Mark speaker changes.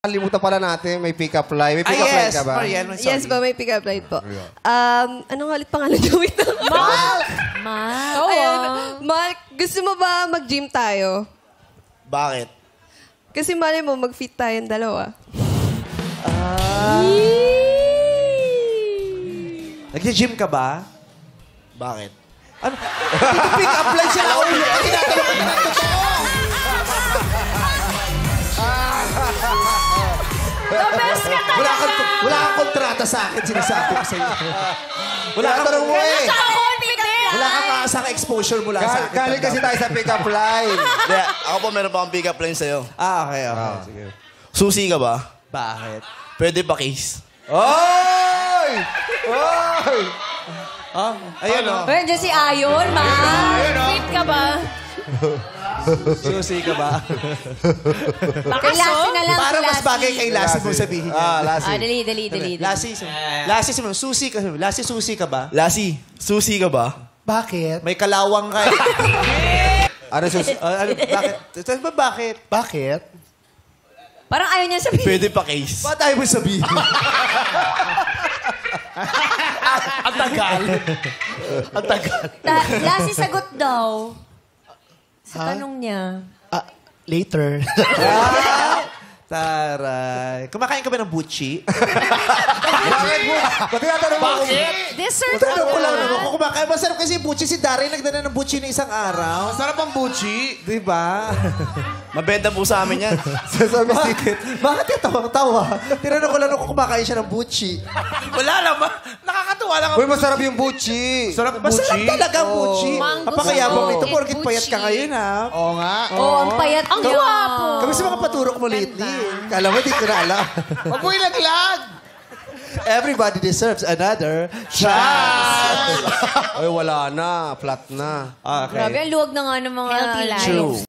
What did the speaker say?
Speaker 1: Kalimutan pala natin, may pick-up line. May pick-up line ka ba?
Speaker 2: Mariel,
Speaker 3: Yes po, may pick-up line po. Anong ulit pangalan niyo? Wait lang.
Speaker 4: Mal.
Speaker 3: Ayun. Mark, gusto mo ba mag-gym tayo?
Speaker 2: Bakit?
Speaker 3: Kasi mali mo, mag-fit tayong dalawa.
Speaker 2: Nag-gym ka ba?
Speaker 5: Bakit?
Speaker 2: Ano? Pick up line siya lang ulo. Tinatanong ko na ng totoo. Wala kang kontrata sa akin, sinasabi ko sa'yo. Wala kang Wala kang aasang exposure mula sa akin.
Speaker 1: Galing kasi tayo sa pick-up line.
Speaker 5: Hindi, ako po meron pa akong pick-up line sa'yo.
Speaker 2: Okay. Sige.
Speaker 5: Susi ka ba?
Speaker 2: Bakit?
Speaker 5: Pwede pa kiss.
Speaker 1: Oy! Oy!
Speaker 2: Ayun o.
Speaker 4: Nandiyan si Ayon, ma. Fit ka ba?
Speaker 2: Susi ka ba?
Speaker 4: Kay Lassie na lang.
Speaker 2: Parang
Speaker 4: si
Speaker 2: mas
Speaker 4: Lassie.
Speaker 2: bagay kay Lassie mo sabihin niya.
Speaker 1: Lassie.
Speaker 4: Dali.
Speaker 2: Lassie, susi ka. Lassie, susi ka ba?
Speaker 5: Lassie, susi ka ba?
Speaker 2: Bakit? May kalawang ka.
Speaker 1: Ano sus...
Speaker 2: Bakit? Bakit?
Speaker 1: Bakit?
Speaker 4: Parang ayaw niya sabihin.
Speaker 5: Pwede pa kiss.
Speaker 2: Ba't ayaw mo sabihin? Ang tagal.
Speaker 4: Lassie, sagot daw. Sa tanong niya.
Speaker 2: Later. Taray. Kumakain ka ba ng buchi?
Speaker 1: Bakit tinatanong mo?
Speaker 4: Dessert
Speaker 2: Tanong ko lang naman kung kumakain. Masarap kasi yung buchi. Si Dari nagdala ng buchi na isang araw.
Speaker 5: Sarap ang buchi.
Speaker 2: Di ba?
Speaker 5: Mabenta po sa amin yan.
Speaker 1: Sasabi sikit.
Speaker 2: Bakit yung tawang-tawa? Tinanong ko lang kung kumakain siya ng buchi.
Speaker 5: Wala lang ba? Nakakatuwa lang
Speaker 1: Uy, masarap yung buchi.
Speaker 2: Masarap talaga ang buchi.
Speaker 4: Mango
Speaker 2: Kapakayabang
Speaker 4: sauce.
Speaker 2: nito. Porkit payat ka
Speaker 4: Buchi.
Speaker 2: ngayon, ha?
Speaker 1: Oo nga.
Speaker 4: ang payat ang gwapo.
Speaker 2: Kami sa mga paturok mo lately. Kala mo, di ko na alam.
Speaker 1: Huwag mo ilaglag.
Speaker 2: Everybody deserves another chance.
Speaker 1: Ay, wala na. Flat na.
Speaker 2: Okay.
Speaker 4: Grabe, ang luwag na nga ng mga
Speaker 3: Healthy life.
Speaker 4: lives.